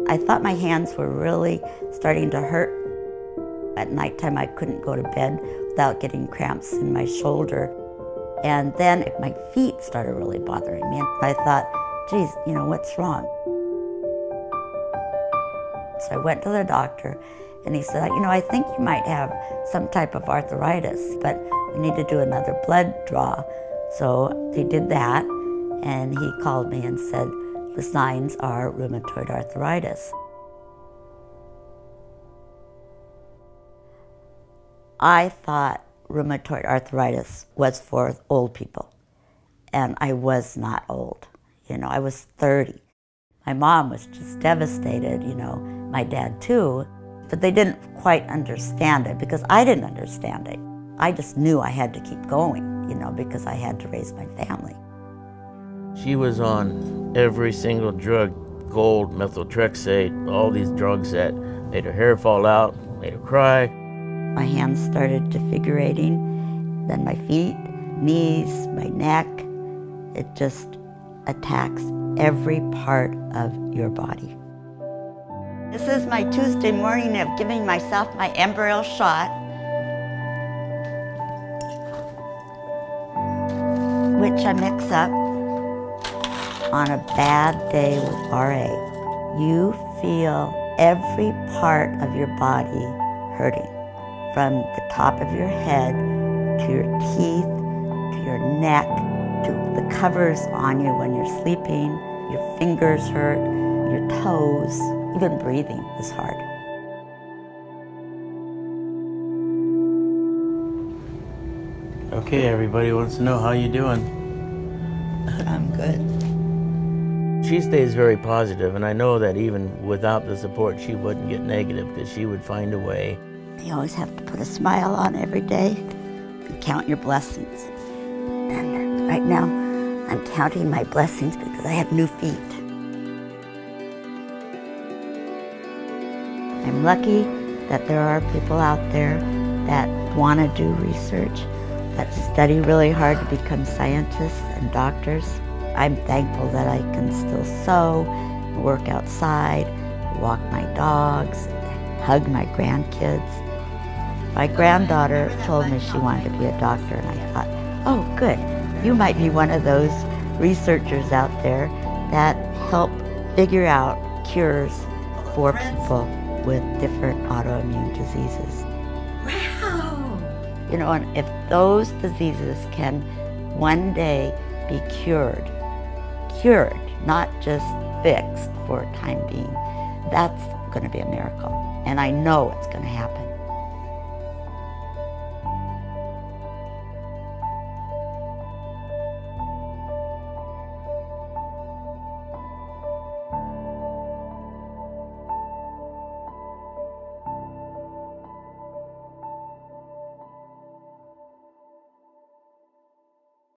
I thought my hands were really starting to hurt. At nighttime, I couldn't go to bed without getting cramps in my shoulder. And then my feet started really bothering me. And I thought, geez, what's wrong? So I went to the doctor, and he said, I think you might have some type of arthritis, but we need to do another blood draw. So they did that, and he called me and said, the signs are rheumatoid arthritis. I thought rheumatoid arthritis was for old people, and I was not old. I was 30. My mom was just devastated, my dad too, but they didn't quite understand it because I didn't understand it. I just knew I had to keep going, because I had to raise my family. She was on every single drug, gold, methotrexate, all these drugs that made her hair fall out, made her cry. My hands started defigurating, then my feet, knees, my neck. It just attacks every part of your body. This is my Tuesday morning of giving myself my embryo shot, which I mix up on a bad day with RA. You feel every part of your body hurting, from the top of your head to your teeth, to your neck, to the covers on you when you're sleeping. Your fingers hurt, your toes, even breathing is hard. Okay, everybody wants to know how you doing. I'm good. She stays very positive, and I know that even without the support, she wouldn't get negative because she would find a way. You always have to put a smile on every day and count your blessings. And right now, I'm counting my blessings because I have new feet. I'm lucky that there are people out there that want to do research, that study really hard to become scientists and doctors. I'm thankful that I can still sew, work outside, walk my dogs, hug my grandkids. My granddaughter told me she wanted to be a doctor, and I thought, oh, good. You might be one of those researchers out there that help figure out cures for people with different autoimmune diseases. Wow! And if those diseases can one day be cured, not just fixed for a time being, that's going to be a miracle. And I know it's going to happen.